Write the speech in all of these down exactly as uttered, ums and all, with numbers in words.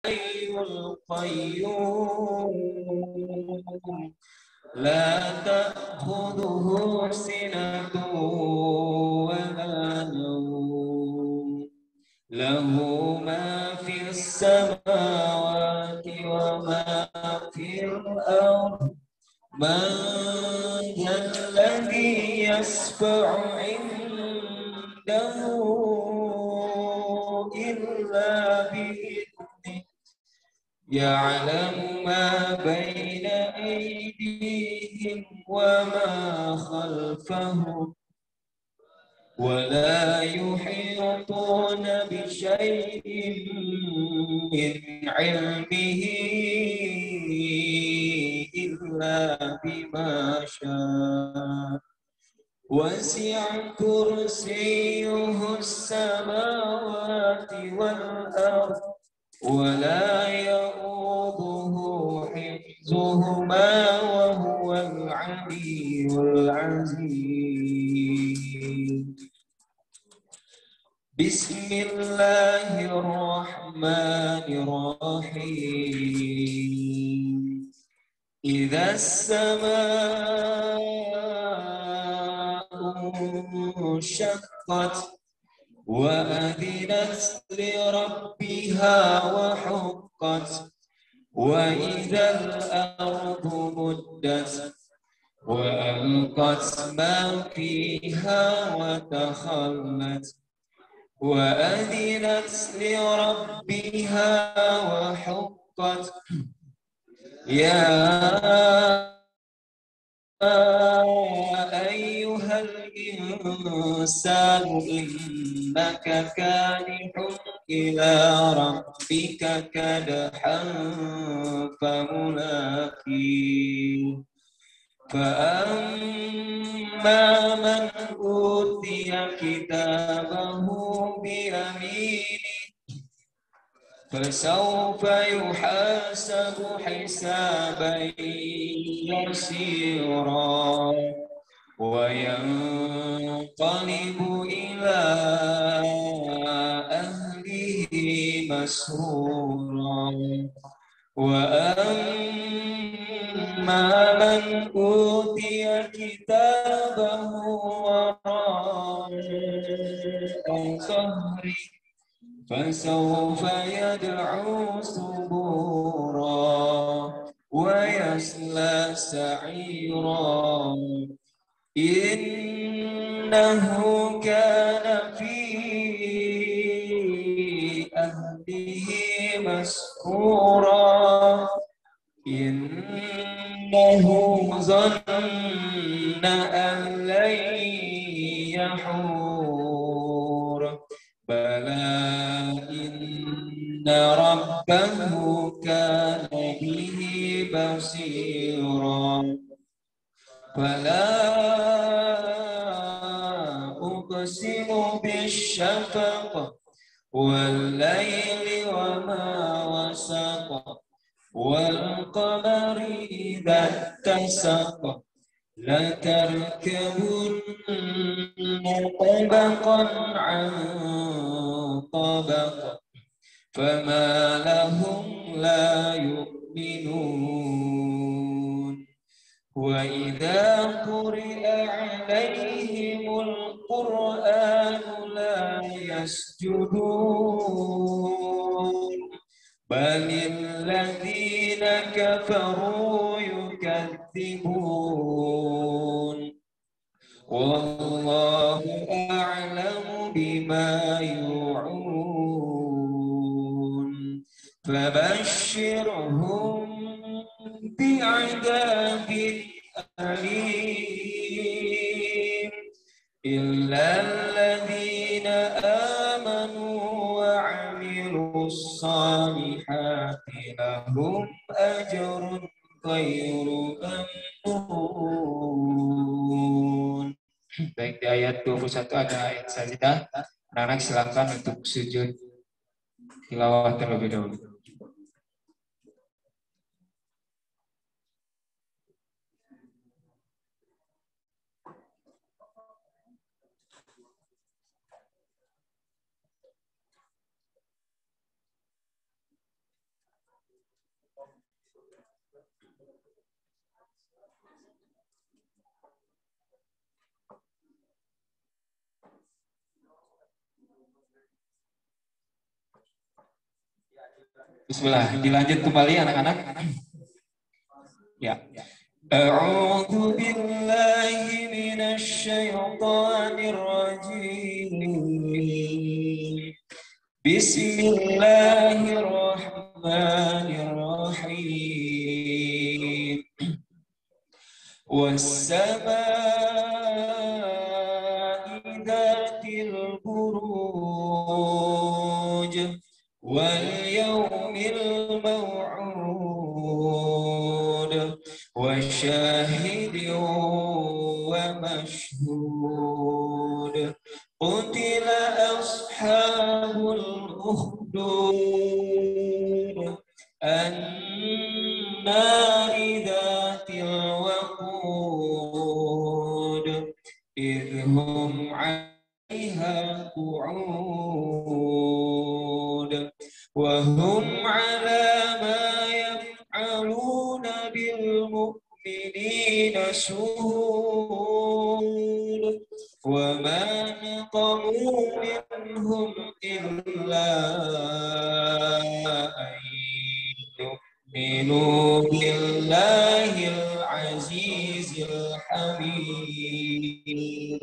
الحي القيوم لا تأخذه سنة ولا نوم له ما في السماوات وما في الأرض من ذا الذي يشفع عنده إلا بإذنه يعلم ما بين أيديهم وما خلفهم ولا يحيطون بشيء من علمه إلا بما شاء وسع كرسيه السماوات والأرض ولا يؤوده حفظهما وهو العلي العظيم بسم الله الرحمن الرحيم إذا السماء انشقت وأذنت لربها وحقت وإذا الأرض مدت وألقت ما فيها وتخلت وأذنت لربها وحقت يا أيها الإنسان إنك كادح إلى ربك كدحا فملاقيه فأما من أوتي كتابه بيمينه فسوف يحاسب حسابا يسيرا وينقلب إلى أهله مسرورا وأما من أوتي كتابه وراء ظهره فسوف يدعو ثبورا ويصلى سعيرا إنه كان في أهله مسرورا إنه ظن أن لن يحور بلى إن ربه كان به بصيرا فلا أقسم بالشفق والليل وما وسق والقمر إذا اتسق لتركبن طبقا عن طبق فما لهم لا يؤمنون وإذا قرئ عليهم القرآن لا يسجدون بل الذين كفروا يكذبون والله أعلم بما يوعون فبشرهم بعذاب أليم إلا الذين آمنوا وعملوا الصالحات لهم أجر غير ممنون. Baik, di ayat dua puluh satu ada ayat sajidah. Anak-anak silakan untuk sujud tilawah terlebih dahulu. Bismillah, dilanjut kembali anak-anak. Ya. A'udzu billahi minasy syaithanir rajim. Bismillahirrahmanirrahim. Was-samaa'i dzatil buruj wal yawmil maw'ud wa syahidin wa mashhud qutila ashabul ukhdud an-nari dzatil waqud idhum 'alaiha qu'ud wa hum 'ala ma yaf'aluna bil mu'minina shuhud wa ma naqamu minhum illa an yu'minu billahil azizil hamid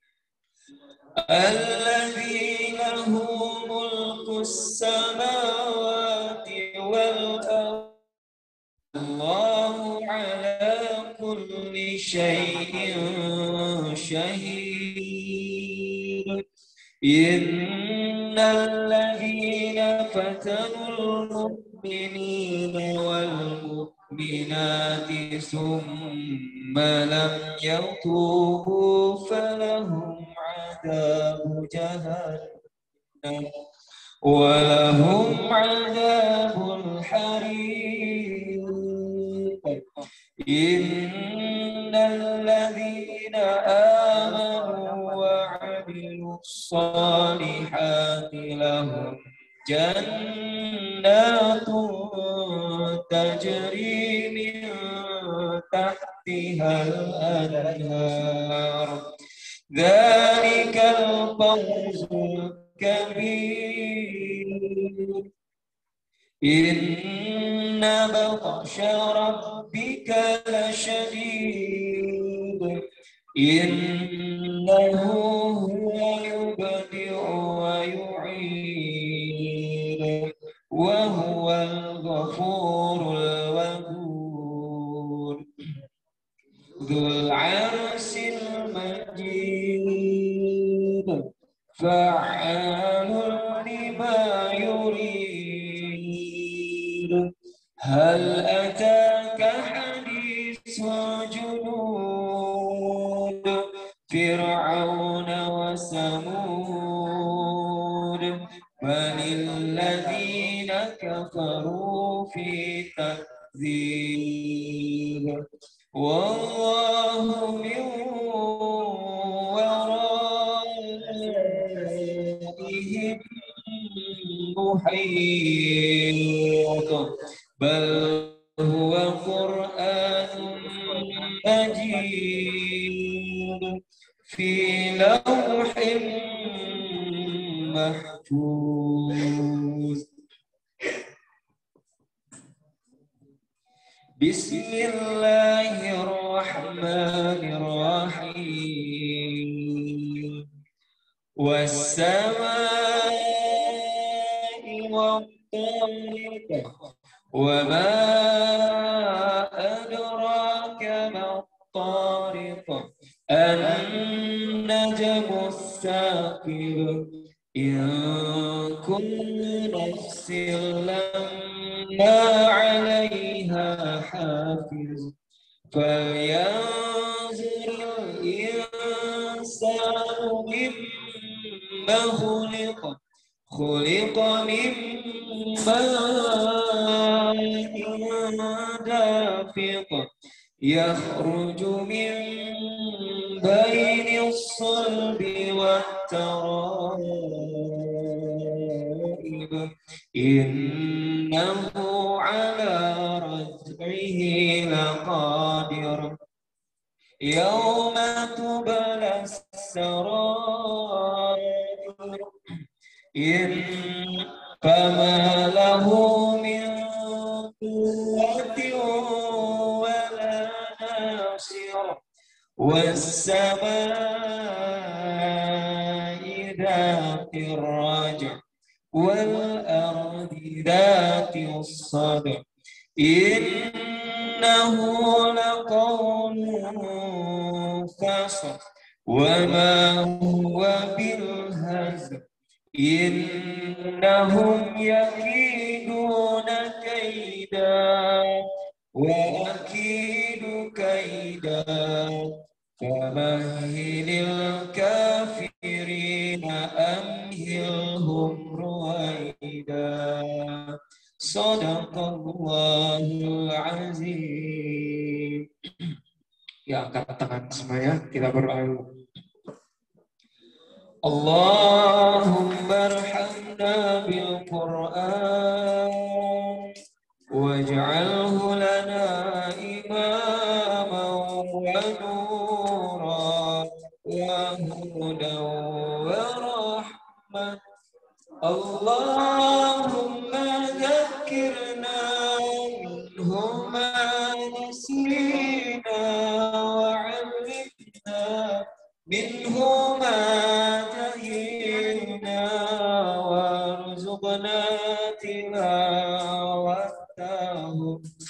الذي له ملك السماوات والأرض الله على كل شيء شهيد إن الذين فتنوا المؤمنين والمؤمنات ثم لم يتوبوا فلهم عذاب جهنم ولهم عذاب الحريق إن الذين آمنوا وعملوا الصالحات لهم جنات تجري من تحتها الأنهار ذلك الفوز الكبير إن بطش ربك لشديد إنه هو يبدئ ويعيد وهو الغفور الودود ذو العرش المجيد فعال لما يريد هل أتاك حديث جنود فرعون وثمود بل الذين كفروا في تكذيب والله من ورائهم محيط بل هو قرآن مجيد في لوح محفوظ بسم الله الرحمن الرحيم والسماء والطارق وما أدراك ما الطارق النجم الثاقب إن كل نفس لما عليها حافظ فلينظر الإنسان مما خلق خلق من ماء دافق يخرج من بين الصلب والترائب إنه على عليه لقادر يوم تبلى السرائر إن فما له من قوة ولا ناصر والسماء ذات الرجع والأرض ذات الصدع إنه لقول فصل وما هو بالهزل إنهم يكيدون كيدا وأكيد كيدا فمهل الكافرين أمهلهم رويدا صدق الله العظيم. Ya, angkat tangan semuanya, kita berdoa. Allahumma arhamna bil Qur'an waj'alhu lana imaman wa nuran wa hudan wa rahmah. Allahumma dhakkirna minhu ma nasina wa 'allimna minhu ma jahilna warzuqna tilawatahu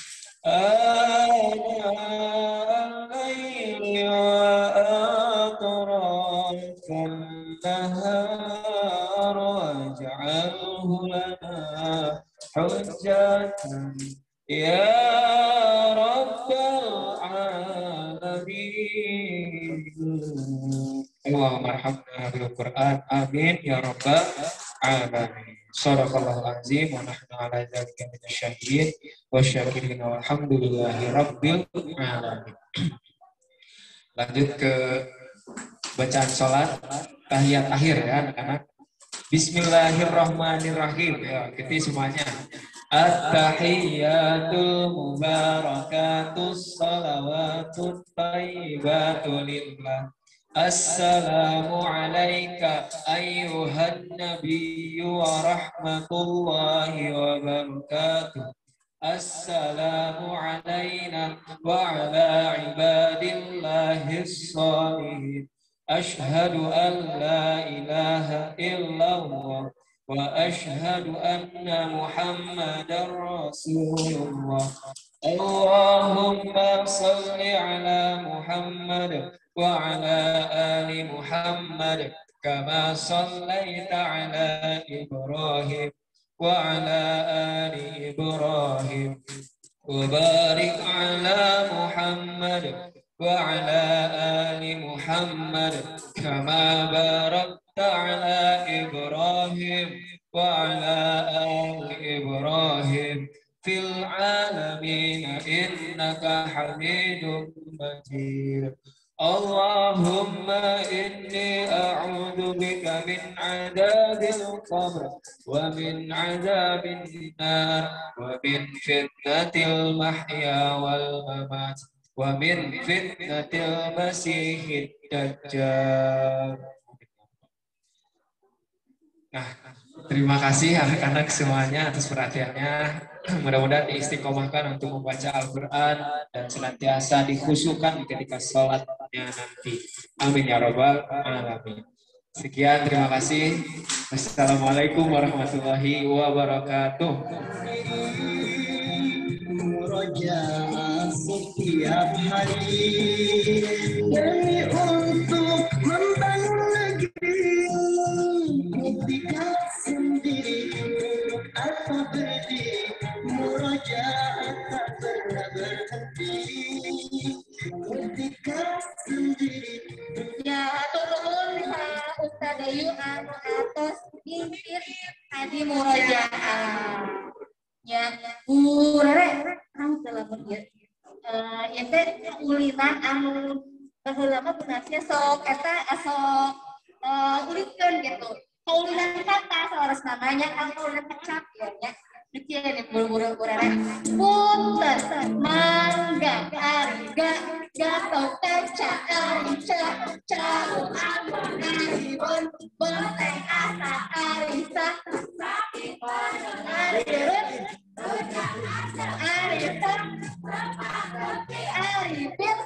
ana al-layli wa atrafan nahar waj'alhu lana hujjatan ya rabbal alamin. Allahumma arhamna bil Qur'an amin ya rabbal alamin. Shadaqallahul azim wa nahnu ala dzalika minasyahidin wa syakirin walhamdulillahi rabbil alamin. Lanjut ke bacaan salat tahiyat akhir ya anak-anak. Bismillahirrahmanirrahim. Ya, kita semuanya. At-tahiyyatul mubarakatus salawatut thayyibatu lillah. Assalamu alayka ayyuhan nabiyyu wa rahmatullahi wa barakatuh. Assalamu alayna wa ala ibadillahis shalihin. Ashhadu an la ilaha illallah wa ashhadu anna Muhammadar Rasulullah. Allahumma salli ala Muhammad wa ala ali Muhammad kama sallaita ala Ibrahim wa ala ali Ibrahim wa barik ala Muhammad wa ala ali Muhammad kama barakta ala Ibrahim wa ala ali Ibrahim fil alamin innaka Hamidum Majid. Allahumma inni a'udhu bika min adabil qabr wa min adabin nar wa min fitnatil mahya wal mamat wa min fitnatil masihid dajjal. Nah, terima kasih anak-anak semuanya atas perhatiannya. Mudah-mudahan diistiqomahkan untuk membaca Al-Quran dan senantiasa dikhusyukkan ketika sholatnya nanti. Amin ya robbal alamin. Sekian, terima kasih. Wassalamualaikum warahmatullahi wabarakatuh. Murojaah setiap hari demi untuk membangun negeri, ketika sendiri atau berdiri, murojaah tak pernah berhenti. Ketika sendiri ya turun Ustaz Ayu anu atos ngintip tadi murojaah. Ya, Bu Rere, kamu telah berjaya. Ya teh ulinan anu baheula benasnya sok eta sok ulikeun gitu. Ulinan kata seorang namanya anu ulinan kecap ya nya. Kecil buru-buru kurang. Punten, mangga, ariga, gato kaca, arica, cabu, aribun, bonteng, asa, arisa, arirut, arita, aribit,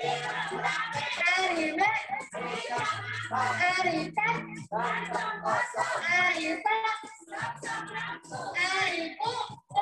aribe, arita, arita, aripu,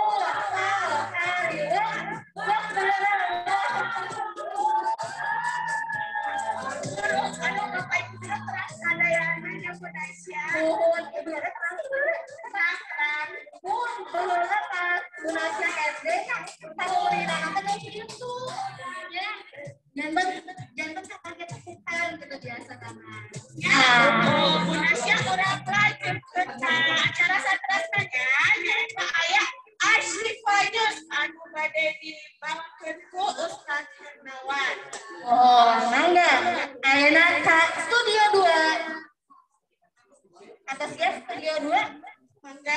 jangan kaget-kagetan gitu biasa teman. Ya, Bunasya udah belajar acara satrasanya nyata ayah arsifadeus anu bade dibangkeun ku Ustaz Hernawan. Oh, mangga. Ayeuna ka studio dua. Atas ya studio dua. Mangga.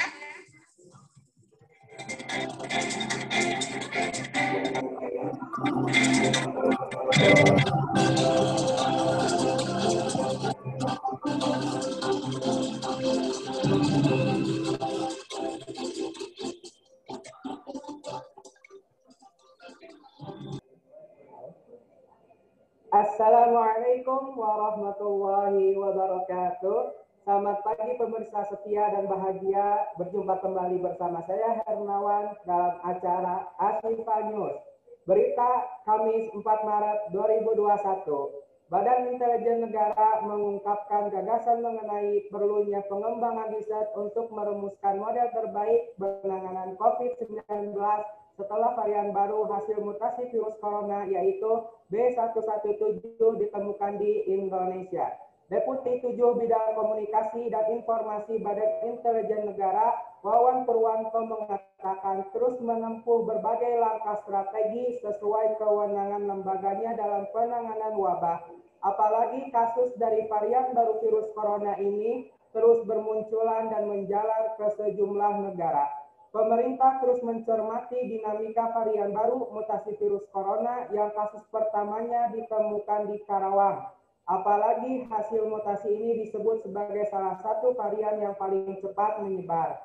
Assalamualaikum warahmatullahi wabarakatuh. Selamat pagi pemirsa setia dan bahagia, berjumpa kembali bersama saya Hernawan dalam acara Ashifa News. Berita Kamis empat Maret dua ribu dua puluh satu. Badan Intelijen Negara mengungkapkan gagasan mengenai perlunya pengembangan riset untuk merumuskan model terbaik penanganan COVID sembilan belas setelah varian baru hasil mutasi virus corona yaitu B satu satu tujuh ditemukan di Indonesia. Deputi tujuh Bidang Komunikasi dan Informasi Badan Intelijen Negara, Wawan Purwanto mengatakan terus menempuh berbagai langkah strategi sesuai kewenangan lembaganya dalam penanganan wabah. Apalagi kasus dari varian baru virus corona ini terus bermunculan dan menjalar ke sejumlah negara. Pemerintah terus mencermati dinamika varian baru mutasi virus corona yang kasus pertamanya ditemukan di Karawang. Apalagi hasil mutasi ini disebut sebagai salah satu varian yang paling cepat menyebar.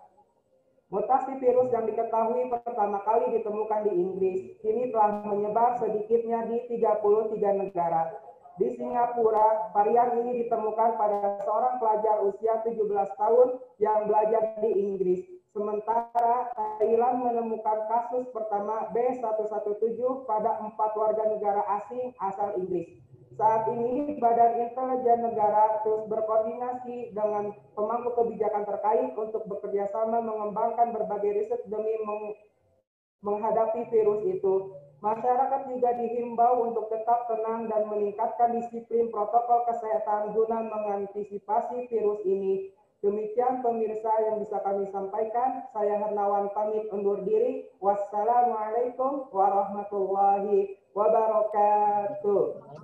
Mutasi virus yang diketahui pertama kali ditemukan di Inggris, kini telah menyebar sedikitnya di tiga puluh tiga negara. Di Singapura, varian ini ditemukan pada seorang pelajar usia tujuh belas tahun yang belajar di Inggris. Sementara Thailand menemukan kasus pertama B satu satu tujuh pada empat warga negara asing asal Inggris. Saat ini Badan Intelijen Negara terus berkoordinasi dengan pemangku kebijakan terkait untuk bekerja sama mengembangkan berbagai riset demi meng menghadapi virus itu. Masyarakat juga dihimbau untuk tetap tenang dan meningkatkan disiplin protokol kesehatan guna mengantisipasi virus ini. Demikian pemirsa yang bisa kami sampaikan. Saya Hernawan pamit undur diri. Wassalamualaikum warahmatullahi wabarakatuh.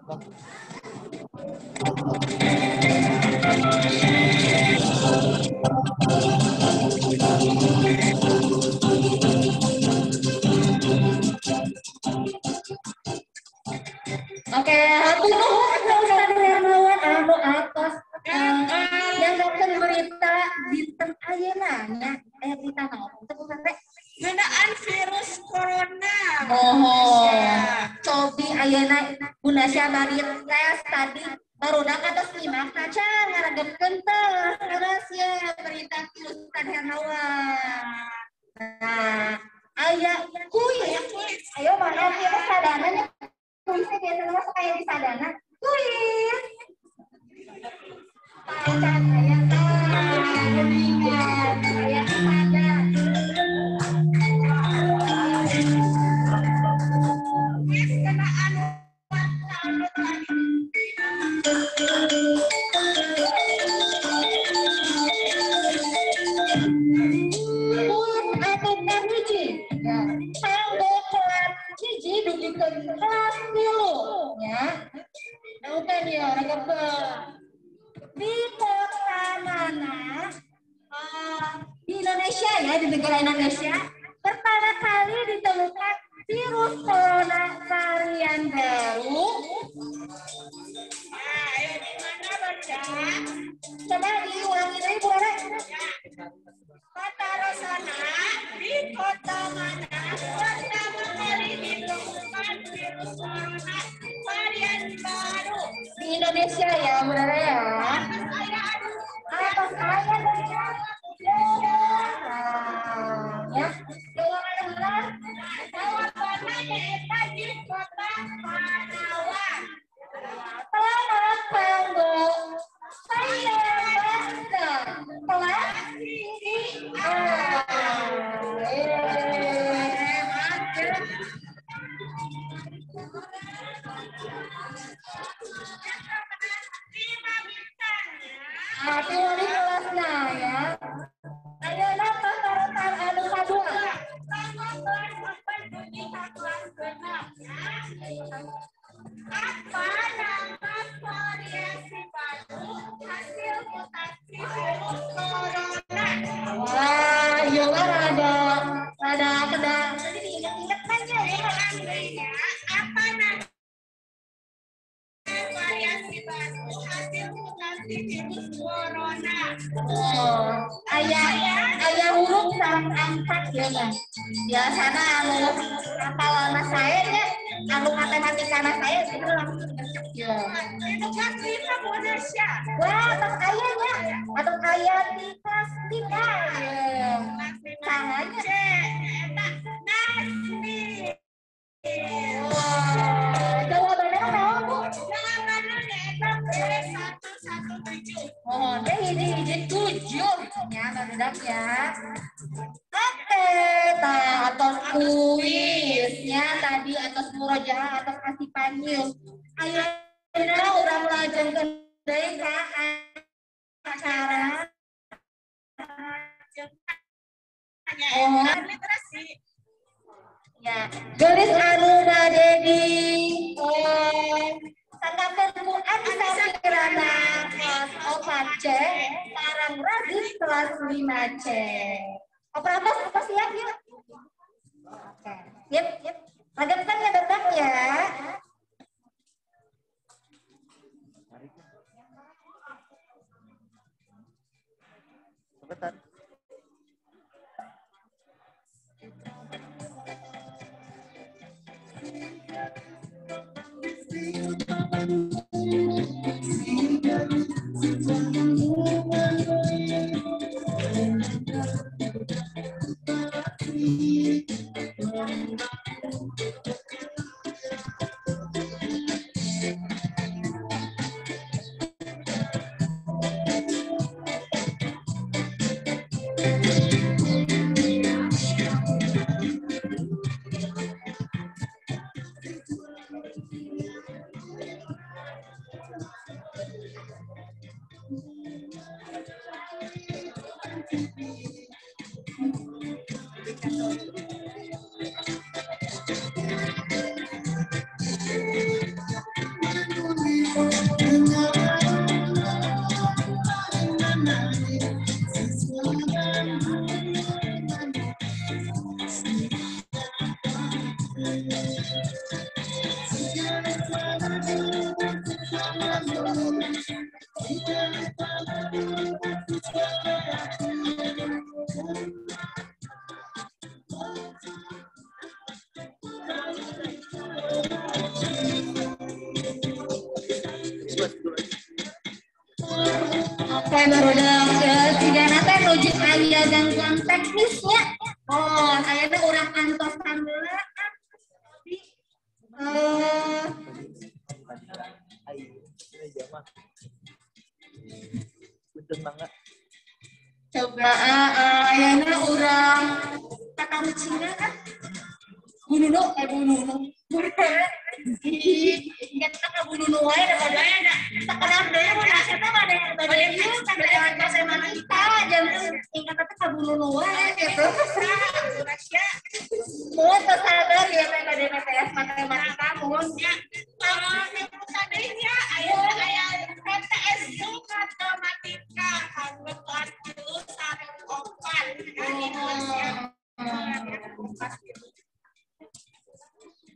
Oke, aku tuh Ustaz Hernawan anu atas yang dokter berita dinten ayeuna nya aya berita naon teh sampai ngeunaan virus corona. Oh, cobi ayeuna Bunasya bari tes tadi barudak atas lima kaca ngaragetkeun teh terus ya berita Ustaz Hernawan. Nah, aya kuis. Ayo mana kita sadananya kuisnya biasa nama suka yang di sadana. Kuis. Pacan aya kan, aya sadar. Kuis kena anu di kota mana uh, di Indonesia ditemukan virus corona varian baru. Nah, ayo di mana baca? Coba diulangi lagi Bu Rere. Kota Rosana di kota mana pertama kali ditemukan virus corona varian baru? Di Indonesia ya Bu Rere ya. Atas saya aduh. Atas saya dari ya. Jawabannya benar. Jawabannya nyaeta di kota Panawan. Selamat Panggo. Saya Banda. Kelas tinggi A. Lima bintangnya. Hati di kelasnya ya. Ayo nama sorotan anu kadua. Sama kelas sampai dunia kelas genap. Apa nama variasi baru hasil mutasi virus corona? Wah, iya kan ada ada ada. Jadi diingat-ingat aja ya. Selanjutnya, apa nama variasi baru hasil mutasi virus corona? Oh, ayah ayah huruf sarang angkat ya kan. Biasanya anu hafalan saya ya, anu matematika saya itu langsung ngecek ya. Itu kelas lima Indonesia. Wah, atau ayahnya atau ayah di kelas tiga ya. Tangannya. C. Eta Nasmi. Wah, jawabannya apa Bu? Jawabannya eta B satu satu tujuh. Oh, deh hiji-hiji tujuh. Ya, barudak ya. Oke, nah atas kuisnya tadi atas murojaah atas asipannya. Ayeuna urang lajengkeun deui ka acara. Oh, literasi. Ya, gelis anu bade di eh tanggapan Quran Sakirana kelas empat C, sareng Radis kelas lima C. Operator apa siap ya? Oke, siap, siap. Lanjutkan ya Bapak ya. Sebentar. Oke, baru ada tiga nate nuju aya gangguan teknisnya. Oh, saya tuh orang kantos kamera. Eh, coba ayana orang kata Cina kan. Bununu, eh bununu. Ingat kata bununu wae daripada ada. Sekedar deh mana siapa ada ada itu ada bahasa kita jangan ingat kata bununu wae gitu. Indonesia. Mau tersadar ya P D P S matematika mohon ya. Kalau tadinya ayo aya P T S matematika kanggo kelas tilu sampai opat.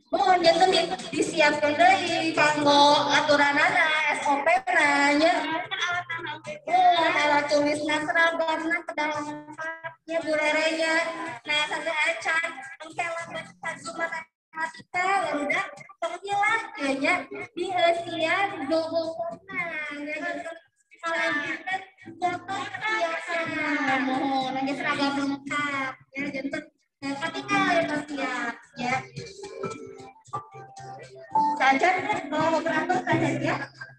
mohon jangan di, disiapkan dari kanggo aturanana S O P nanya oh malah tulis seragam ke dalam tempatnya burerenya nah sampai acan engkelah satu matematika ya udah penghilang kayaknya di hesian double kona ya gitu selanjutnya foto perhiasan mohon lagi seragam lengkap ya jangan ketika ya siap ya saja kalau operator saja ya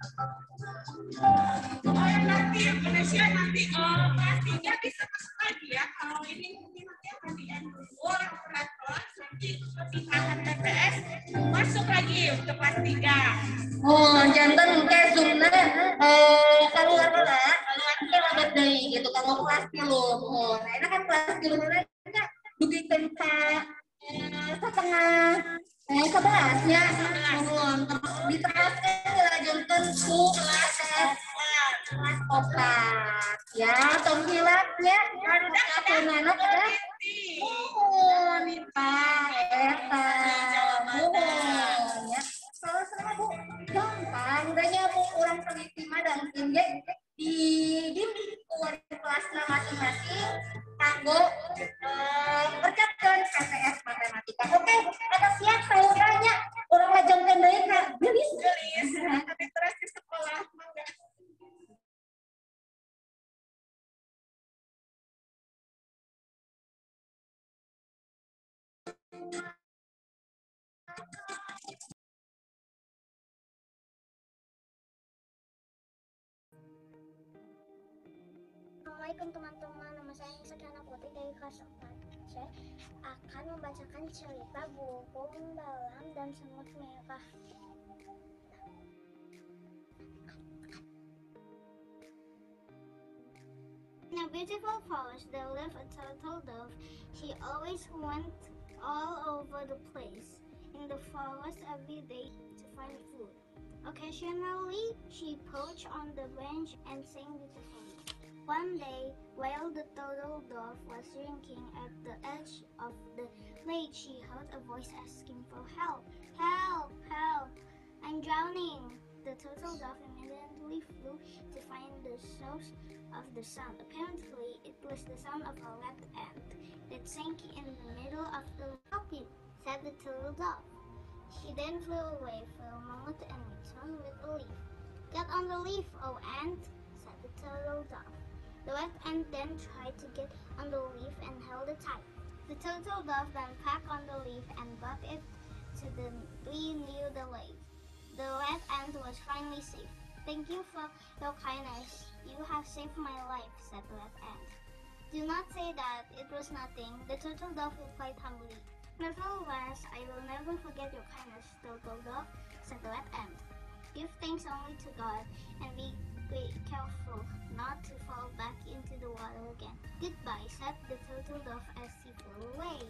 Oh yang nanti Indonesia nanti oh, kelas tiga bisa masuk lagi ya. Kalau ini mungkin nanti akan di dulu yang operator nanti perpindahan P P S masuk lagi untuk kelas tiga. oh jantan kayak zoomnya eh keluar lah kayak lambat deh gitu kalau kelas dulu oh nah ini kan kelas dulu mereka dugikan ke setengah eh sebelasnya mohon terus diterapkan ya jantan ku kelas kelas opat ya tong hilapnya ada kemenok ya mohon pak eta mohon ya kalau sama bu gampang udah nyambung orang teliti mah dan tinggi di di kelas masing-masing kanggo kerjakan P T S matematika oke ada siap saya tanya orang lajang kendai kak gelis Gelis tapi terus di sekolah mangga. Assalamualaikum teman-teman, nama saya Sakiana Putri dari kelas empat. Saya akan membacakan cerita buku Dalam dan Semut Merah. In a beautiful forest there lived a turtle dove. She always went all over the place in the forest every day to find food. Occasionally she perched on the branch and sang beautifully. One day, while the turtle dove was drinking at the edge of the lake, she heard a voice asking for help. Help! Help! I'm drowning! The turtle dove immediately flew to find the source of the sound. Apparently, it was the sound of a red ant that sank in the middle of the lake, said the turtle dove. She then flew away for a moment and returned with the leaf. Get on the leaf, oh ant, said the turtle dove. The red ant then tried to get on the leaf and held it tight. The turtle dove then pecked on the leaf and brought it to the tree near the lake. The red ant was finally safe. Thank you for your kindness. You have saved my life, said the red ant. Do not say that. It was nothing, the turtle dove replied humbly. Nevertheless, I will never forget your kindness, turtle dove, said the red ant. Give thanks only to God and be Be careful not to fall back into the water again. Goodbye, said the turtle dove as he flew away.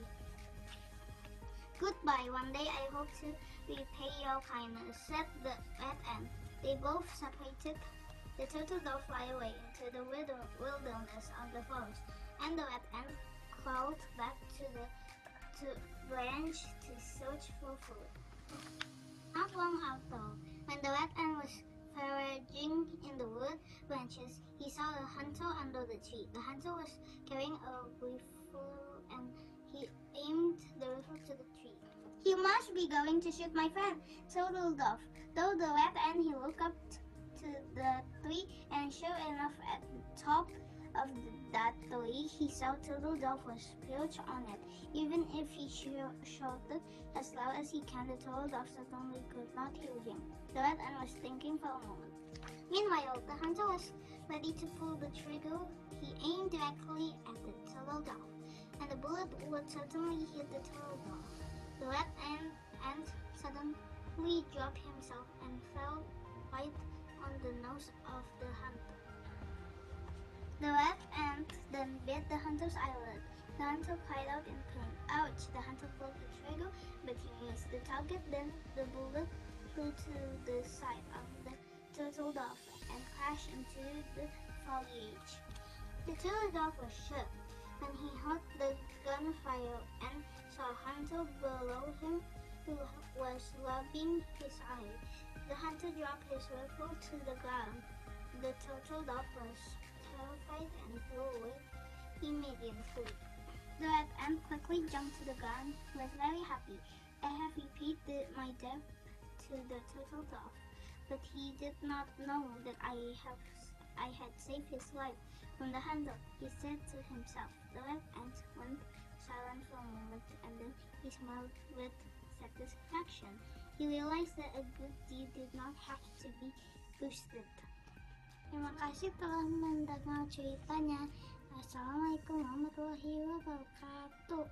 Goodbye, one day I hope to repay your kindness, said the red ant. They both separated. The turtle dove flew away into the wilderness of the forest, and the red ant crawled back to the to branch to search for food. Not long after, when the red ant was foraging in the wood branches, he saw a hunter under the tree. The hunter was carrying a rifle and he aimed the rifle to the tree. You must be going to shoot my friend, turtle dove. Though the red ant, he looked up to the tree, and sure enough, at the top of the, that tree, he saw turtle dove was perched on it. Even if he shouted as loud as he can, the turtle dove certainly could not hear him. The red ant was thinking for a moment. Meanwhile, the hunter was ready to pull the trigger. He aimed directly at the turtle dove, and the bullet would certainly hit the turtle dove. The red ant, ant suddenly dropped himself and fell right on the nose of the hunter. The red ant then bit the hunter's eyelid. The hunter cried out in pain. Ouch! The hunter pulled the trigger, but he missed the target. Then the bullet flew to the side of the turtle dove and crashed into the foliage. The turtle dove was shocked. When he held the gunfire and saw Hunter below him who was rubbing his eye, the hunter dropped his rifle to the ground. The turtle dove was terrified and flew away immediately. The red ant quickly jumped to the ground, was very happy. I have repeated my death to the turtle dove, but he did not know that I have I had saved his life from the hunter. He said to himself. The red ant went silent for a moment, and then he smiled with satisfaction. He realized that a good deed did not have to be boosted. Terima kasih telah mendengar ceritanya. Assalamualaikum warahmatullahi wabarakatuh.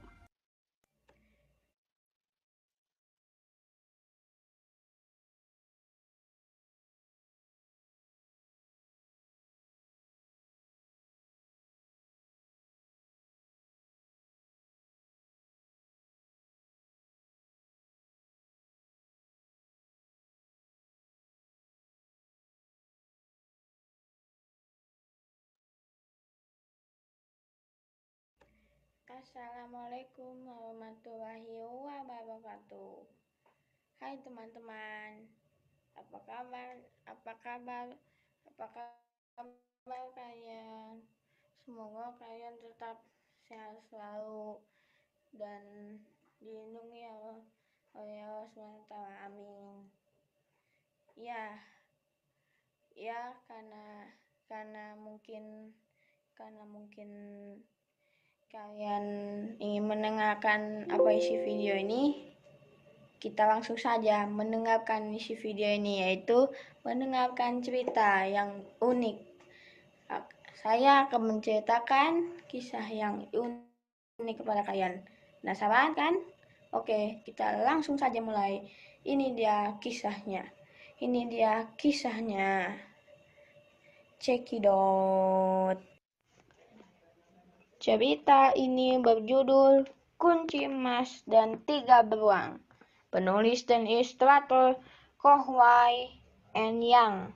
Assalamualaikum warahmatullahi wabarakatuh. Hai teman-teman, apa kabar? Apa kabar? Apa kabar kalian? Semoga kalian tetap sehat selalu dan dilindungi oleh Allah subhanahu wa taala. Amin. Ya, ya karena karena mungkin karena mungkin kalian ingin mendengarkan apa isi video ini, kita langsung saja mendengarkan isi video ini, yaitu mendengarkan cerita yang unik. Saya akan menceritakan kisah yang unik kepada kalian. Penasaran kan? Oke, kita langsung saja mulai. Ini dia kisahnya. Ini dia kisahnya. Cekidot. Cerita ini berjudul Kunci Emas dan Tiga Beruang. Penulis dan ilustrator Kohwai and Yang.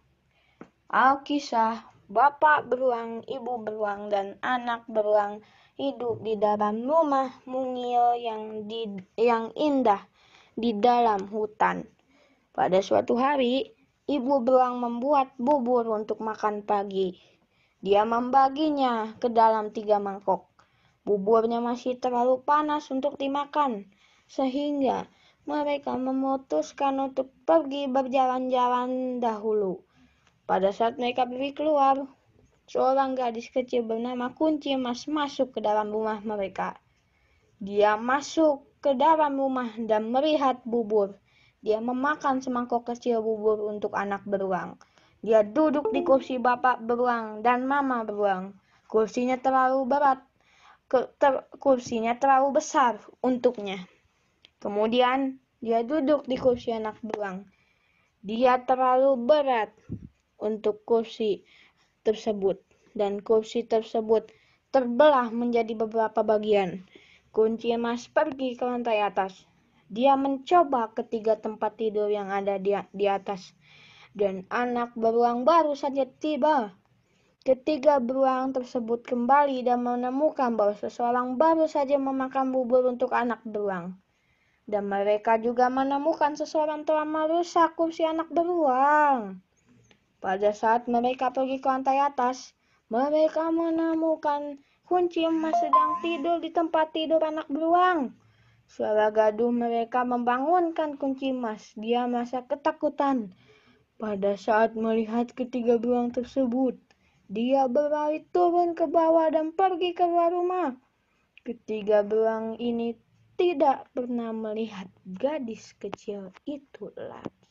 Alkisah, bapak beruang, ibu beruang, dan anak beruang hidup di dalam rumah mungil yang di, yang indah di dalam hutan. Pada suatu hari, ibu beruang membuat bubur untuk makan pagi. Dia membaginya ke dalam tiga mangkok. Buburnya masih terlalu panas untuk dimakan, sehingga mereka memutuskan untuk pergi berjalan-jalan dahulu. Pada saat mereka pergi keluar, seorang gadis kecil bernama Kunci Emas masuk ke dalam rumah mereka. Dia masuk ke dalam rumah dan melihat bubur. Dia memakan semangkok kecil bubur untuk anak beruang. Dia duduk di kursi bapak beruang dan mama beruang. Kursinya terlalu berat, ke, ter, kursinya terlalu besar untuknya. Kemudian dia duduk di kursi anak beruang. Dia terlalu berat untuk kursi tersebut, dan kursi tersebut terbelah menjadi beberapa bagian. Kunci Emas pergi ke lantai atas. Dia mencoba ketiga tempat tidur yang ada di, di atas. Dan anak beruang baru saja tiba. Ketiga beruang tersebut kembali dan menemukan bahwa seseorang baru saja memakan bubur untuk anak beruang. Dan mereka juga menemukan seseorang telah merusak kursi anak beruang. Pada saat mereka pergi ke lantai atas, mereka menemukan Kunci Emas sedang tidur di tempat tidur anak beruang. Suara gaduh mereka membangunkan Kunci Emas. Dia merasa ketakutan. Pada saat melihat ketiga beruang tersebut, dia berlari turun ke bawah dan pergi keluar rumah. Ketiga beruang ini tidak pernah melihat gadis kecil itu lagi.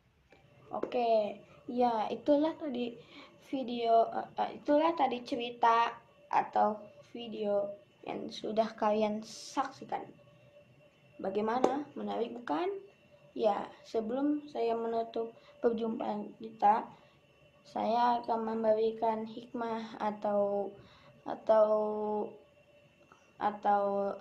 Oke, ya itulah tadi video, uh, itulah tadi cerita atau video yang sudah kalian saksikan. Bagaimana? Menarik bukan? Ya, sebelum saya menutup perjumpaan kita, saya akan memberikan hikmah atau atau atau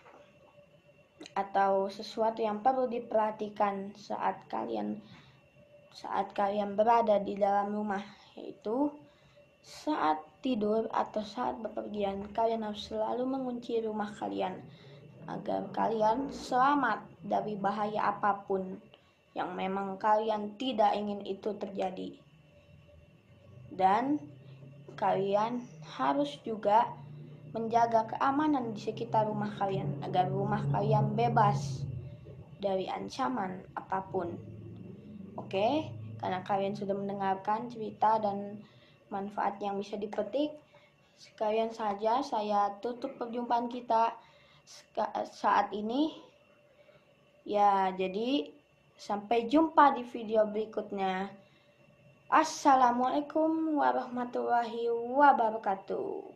atau sesuatu yang perlu diperhatikan saat kalian saat kalian berada di dalam rumah, yaitu Saat tidur atau saat bepergian, kalian harus selalu mengunci rumah kalian agar kalian selamat dari bahaya apapun yang memang kalian tidak ingin itu terjadi. Dan kalian harus juga menjaga keamanan di sekitar rumah kalian agar rumah kalian bebas dari ancaman apapun. Oke, karena kalian sudah mendengarkan cerita dan manfaat yang bisa dipetik, sekalian saja saya tutup perjumpaan kita saat ini. Ya, jadi sampai jumpa di video berikutnya. Assalamualaikum warahmatullahi wabarakatuh.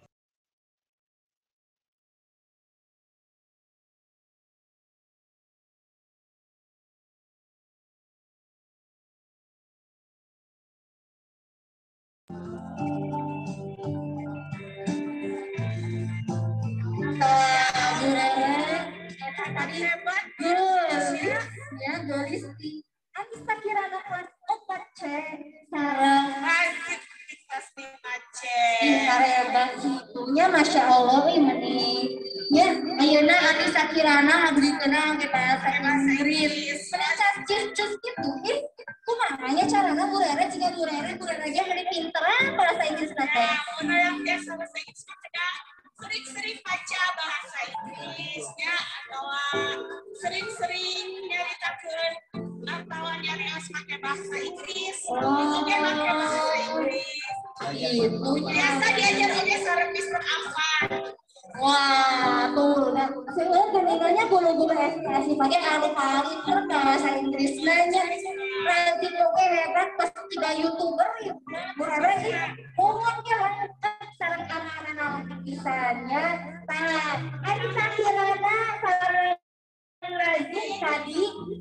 Tadi hebat, gelis ya, gelis di Anissa Kirana kelas empat C. Sarang Asik kelas lima C. hebat situnya, masya Allah, ini. Ya, ayeuna Anissa Kirana abdi kenal ke bahasa Inggris. Mereka cus-cus gitu, ih, kumanya caranya burere jika burere burere aja mending pinteran bahasa Inggris nanti. Nah, mana yang biasa bahasa Inggris mah sering-sering baca bahasa Inggrisnya atau sering-sering nyaritakeun atau nyari as pakai bahasa Inggris. Itu dia pakai bahasa Inggris. Itu Biasa diajar oleh sareng mister Afan. wah, tuh, nah, sebenarnya keningannya guru-guru S D S pakai kali-kali kan bahasa Inggris nanya. Nanti oke hebat pas tiga youtuber ya, burere ini, ngomongnya lengkap sareng anak-anak pisannya. Nah, Anissa Kirana sareng lagi tadi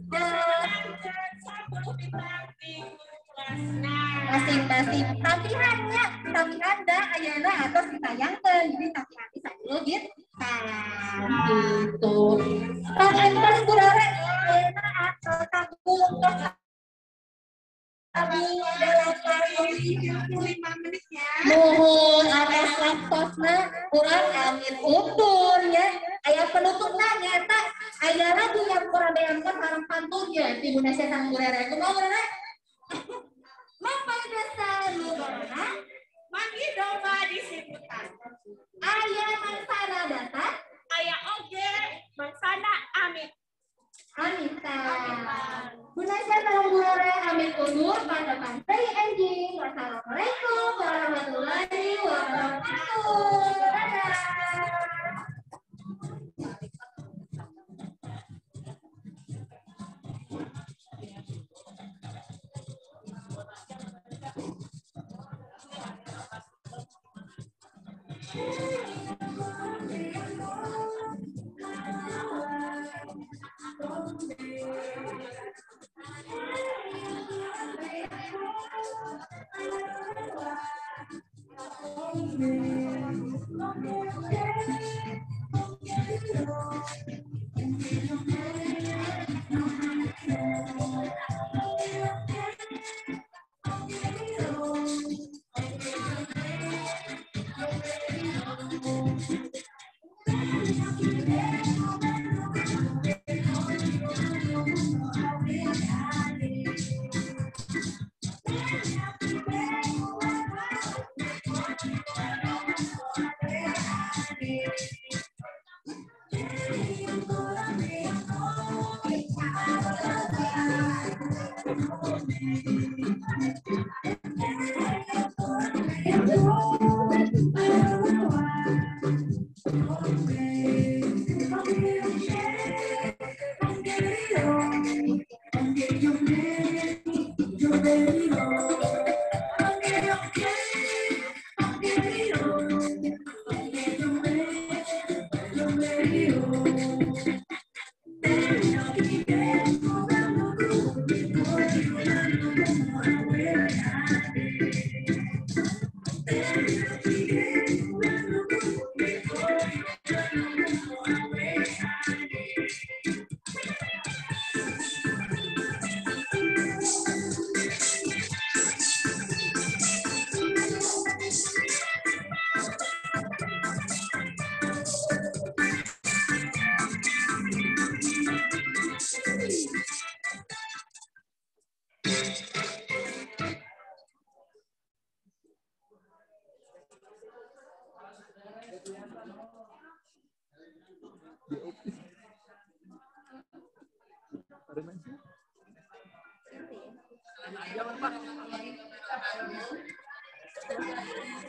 masing-masing tapi hanya tapi anda ayana atas ditayangkan jadi tapi nanti saya gitu gitu tapi pas burare ayana atau tanggung kami adalah lima menitnya. mohon atas laptopnya kurang amin undur ya ayah penutupnya nyata ayah lagu yang kurang diangkat sarang pantunnya di Indonesia sang burere aku mau burere Mama dasar lurana Manggi domba di siputan. ayah mansana datang Aya oge mangsana amit. Anita Indonesia sang burere amin undur pada pantai anjing. Wassalamualaikum warahmatullahi wabarakatuh. Dadah. Jangan, Pak.